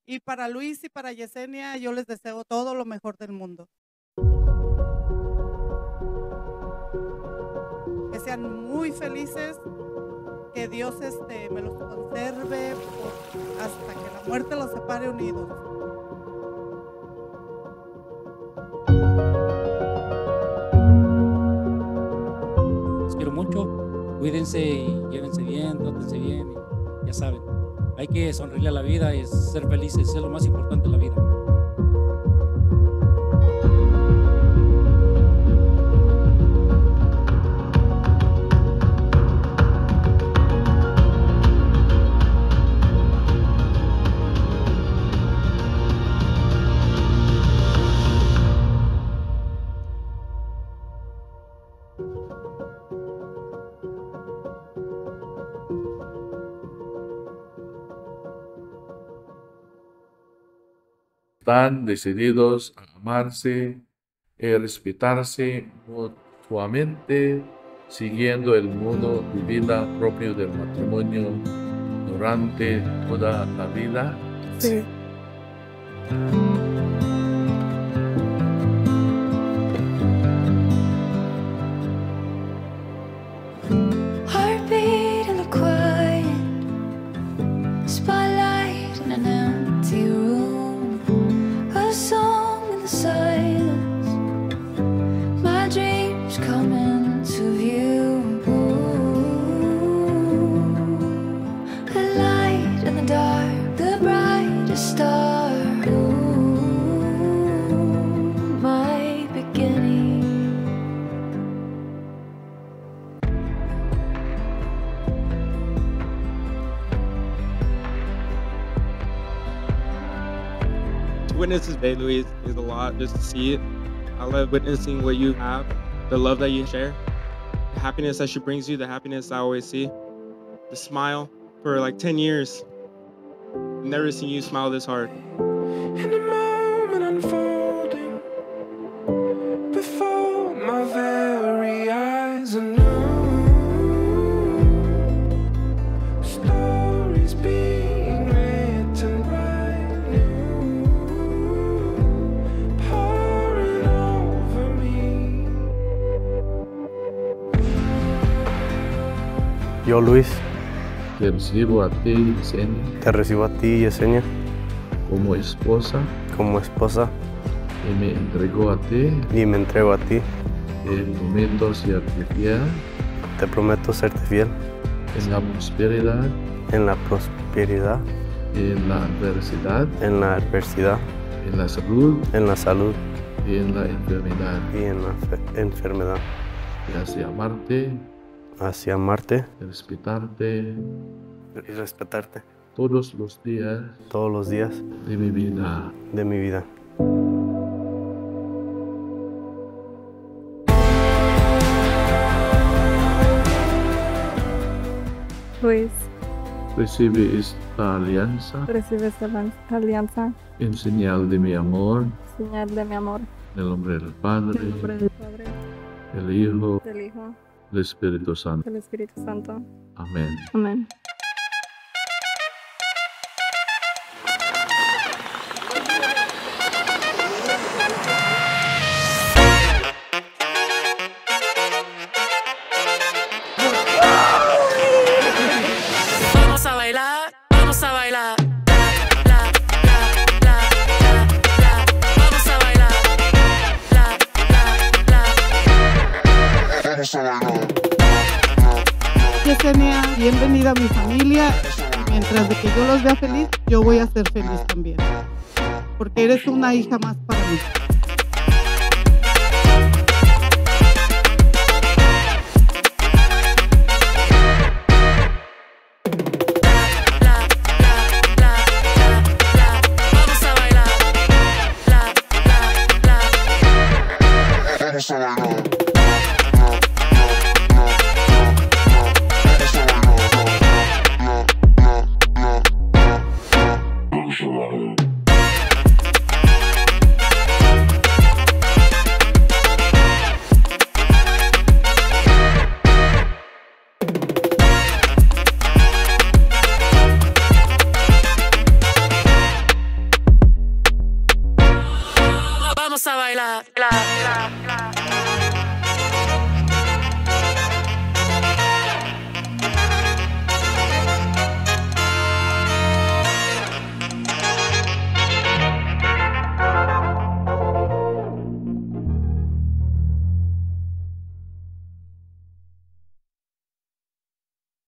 Y para Luis y para Yesenia, yo les deseo todo lo mejor del mundo. Que sean muy felices, que Dios me los conserve hasta que la muerte los separe unidos. Los quiero mucho, cuídense y llévense bien, trátense bien, y ya saben, hay que sonreírle a la vida y ser felices, es lo más importante en la vida. Están decididos a amarse y respetarse mutuamente, siguiendo el modo de vida propio del matrimonio durante toda la vida. Sí. Heartbeat in the quiet, spotlight in an empty room, a song in the silence, my dreams come into view, a light in the dark, the brightest star, my beginning. To witness this day, Luis, is a lot just to see it. I love witnessing what you have, the love that you share, the happiness that she brings you, the happiness I always see, the smile for like 10 years. I've never seen you smile this hard. In the moment unfolding before my very eyes, are new stories being written brand new, pouring over me. Yo, Luis, Te recibo a ti, Yesenia, te recibo a ti, Yesenia, como esposa como esposa y me entrego a ti. y me entrego a ti. Te prometo serte fiel Te prometo serte fiel en la prosperidad, en la prosperidad, en la adversidad, en la adversidad, en la salud en la salud y en la enfermedad. y en la enfermedad. Y así amarte, Así amarte respetarte y respetarte todos los días todos los días de mi vida. de mi vida. Luis, Recibe esta alianza recibe esta alianza, en señal de mi amor, señal de mi amor, en el nombre del en Padre, el nombre del Padre, del Hijo, del Hijo, del Espíritu Santo. del Espíritu Santo. Amén. Amén. Vamos a bailar, vamos a bailar. La, la, la. Vamos a bailar. Yesenia, bienvenida a mi familia. Y mientras de que yo los vea feliz, yo voy a ser feliz también. Porque eres una hija más para mí. Vamos a bailar. Vamos a bailar. bailar.